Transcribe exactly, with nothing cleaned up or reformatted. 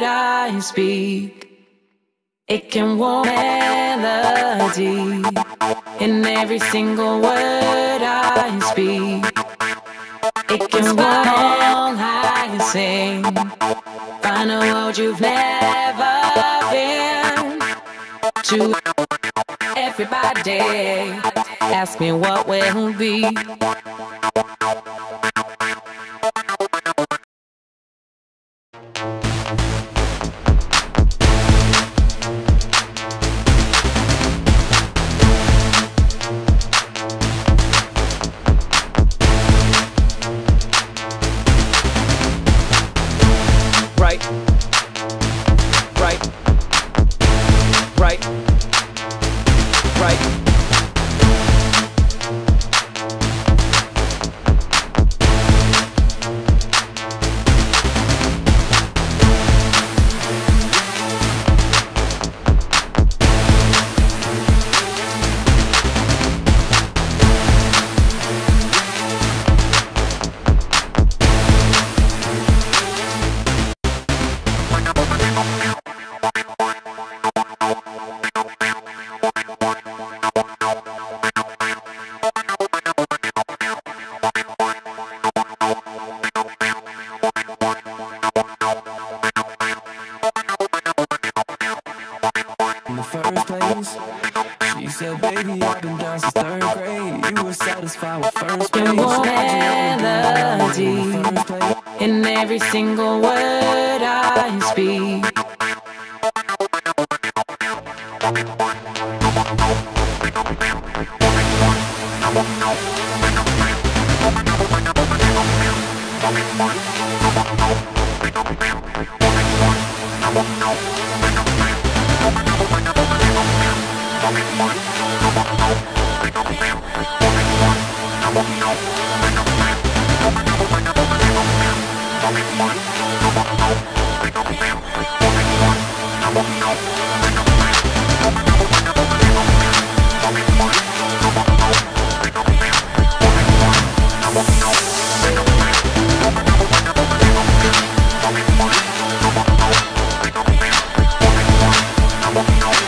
I speak. It can warm melody in every single word I speak. It can warm all I sing. Find a world you've never been to. Everybody ask me what will be. Right, right, right, right. In the first place, she said, baby, I've been down since third grade. You were satisfied with first base. Warm melody in every single word I speak. I'm